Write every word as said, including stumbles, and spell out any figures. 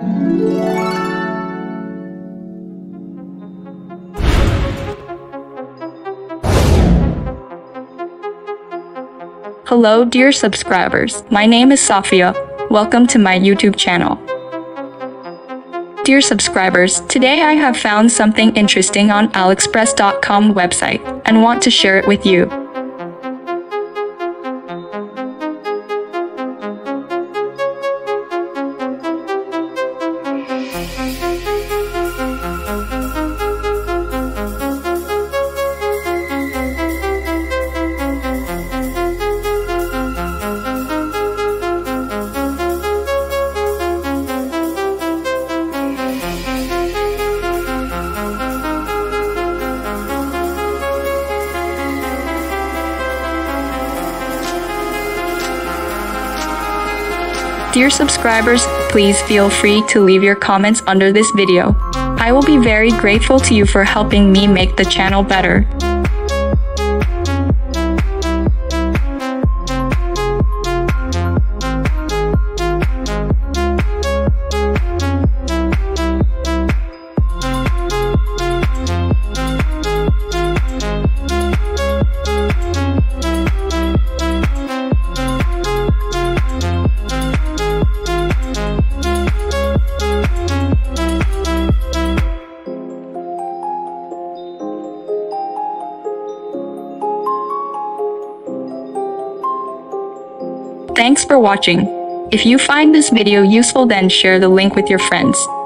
Hello dear subscribers, my name is Safia. Welcome to my YouTube channel. Dear subscribers, today I have found something interesting on aliexpress dot com website and want to share it with you. Dear subscribers, please feel free to leave your comments under this video. I will be very grateful to you for helping me make the channel better. Thanks for watching. If you find this video useful, then share the link with your friends.